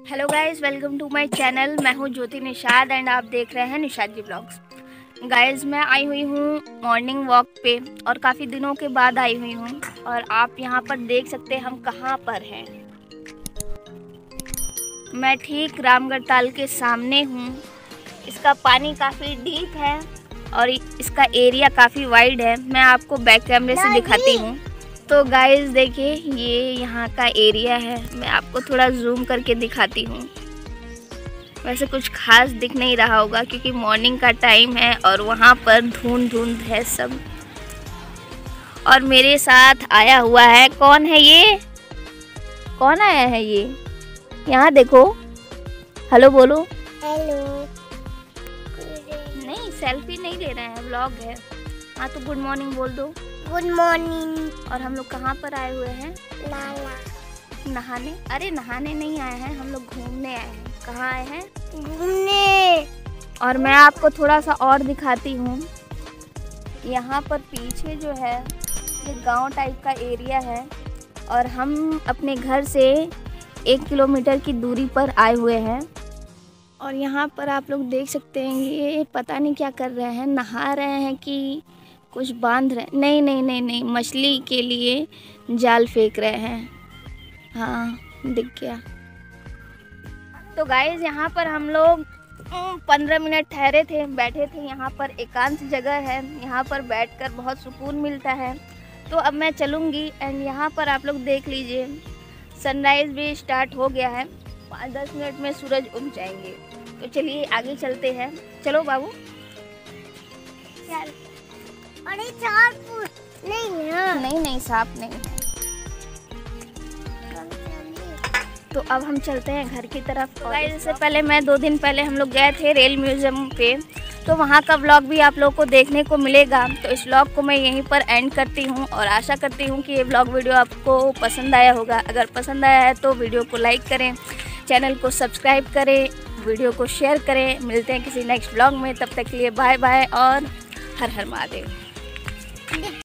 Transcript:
Hello guys, welcome to my channel. मैं हूं ज्योति Nishad and आप देख रहे हैं निषाद जी ब्लॉग्स। गाइस, मैं आई हुई हूं मॉर्निंग वॉक पे और काफ़ी दिनों के बाद आई हुई हूं और आप यहां पर देख सकते हैं हम कहां पर हैं। मैं ठीक रामगढ़ ताल के सामने हूं। इसका पानी काफ़ी डीप है और इसका एरिया काफ़ी वाइड है। मैं आपको बैक कैमरे से दिखाती हूँ। तो गाइस देखिए, ये यहाँ का एरिया है। मैं आपको थोड़ा जूम करके दिखाती हूँ। वैसे कुछ खास दिख नहीं रहा होगा क्योंकि मॉर्निंग का टाइम है और वहाँ पर धुंध है सब। और मेरे साथ आया हुआ है, कौन है ये? कौन आया है ये? यहाँ देखो, हेलो बोलो। हेलो। नहीं, सेल्फी नहीं ले रहे हैं, व्लॉग है। हाँ तो गुड मॉर्निंग बोल दो। Good morning. और हम लोग कहाँ पर आए हुए हैं? लाला। नहाने? अरे नहाने नहीं आए हैं, हम लोग घूमने आए हैं। कहाँ आए हैं? घूमने। और मैं आपको थोड़ा सा और दिखाती हूँ। यहाँ पर पीछे जो है ये गांव टाइप का एरिया है और हम अपने घर से 1 किलोमीटर की दूरी पर आए हुए हैं। और यहाँ पर आप लोग देख सकते हैं, ये पता नहीं क्या कर रहे हैं, नहा रहे हैं कि कुछ बांध रहे हैं। नहीं नहीं नहीं नहीं, मछली के लिए जाल फेंक रहे हैं। हाँ, दिख गया। तो गाइस, यहाँ पर हम लोग 15 मिनट ठहरे थे, बैठे थे। यहाँ पर एकांत जगह है, यहाँ पर बैठकर बहुत सुकून मिलता है। तो अब मैं चलूँगी एंड यहाँ पर आप लोग देख लीजिए, सनराइज़ भी स्टार्ट हो गया है। 5-10 मिनट में सूरज उग जाएंगे। तो चलिए आगे चलते हैं। चलो बाबू। चल। अरे सांप नहीं है। नहीं, सांप नहीं है। तो अब हम चलते हैं घर की तरफ। इससे पहले मैं 2 दिन पहले हम लोग गए थे रेल म्यूज़ियम पे, तो वहाँ का व्लॉग भी आप लोग को देखने को मिलेगा। तो इस व्लॉग को मैं यहीं पर एंड करती हूँ और आशा करती हूँ कि ये व्लॉग वीडियो आपको पसंद आया होगा। अगर पसंद आया है तो वीडियो को लाइक करें, चैनल को सब्सक्राइब करें, वीडियो को शेयर करें। मिलते हैं किसी नेक्स्ट व्लॉग में, तब तक के लिए बाय बाय और हर हर महादेव।